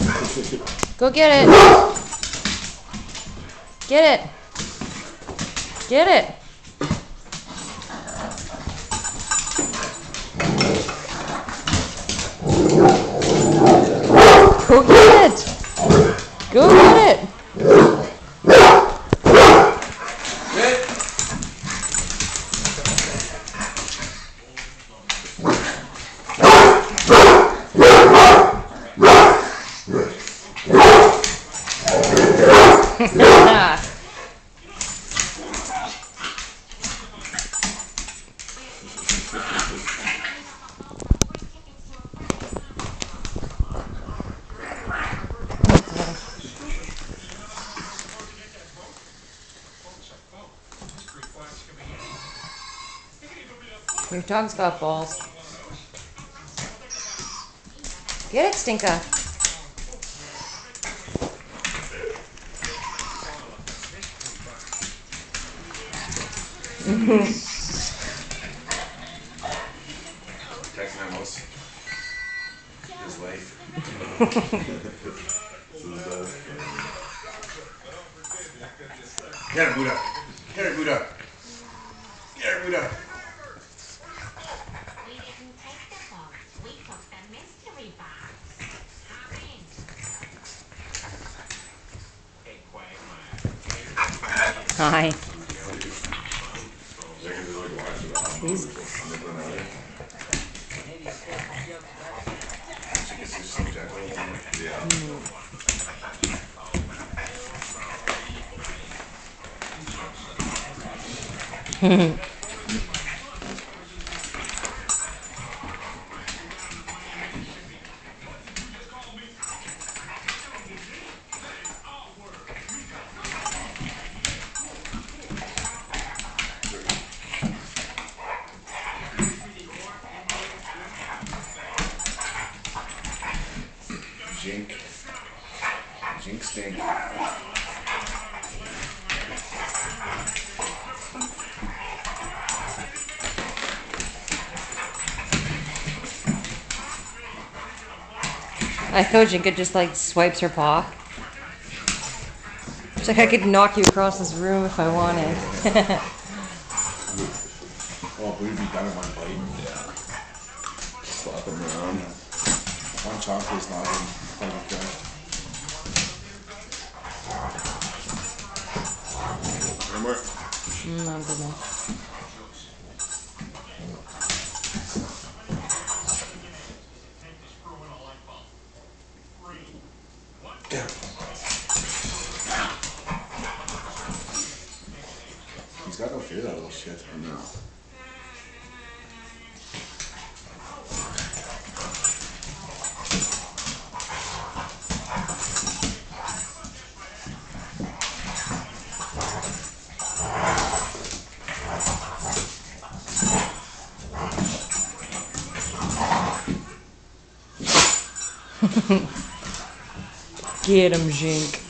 Go get it. Get it. Get it. Go get it. Go get it. Your dog's got balls. Get it, Stinka. Protecting animals. His life. Get her, Buddha. Get her, Buddha. Get her, Buddha. We didn't take the box. We took the mystery box. Hi. He's Jink stink. I thought Jinka just like swipes her paw. It's like I could knock you across this room if I wanted. Oh, we'd be done in one bite. Yeah. Slap them around. One chocolate's not even good. One more. No, good enough. Yeah. He's got no fear of that little shit. I know. Get him, Jink.